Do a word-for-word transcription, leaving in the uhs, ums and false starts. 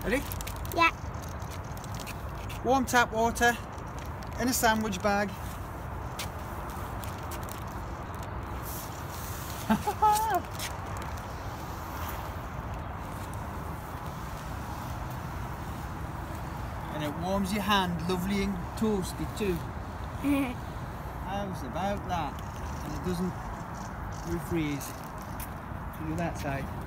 Ready? Yeah. Warm tap water in a sandwich bag. And it warms your hand, lovely and toasty too. How's about that? And it doesn't refreeze. Do that side.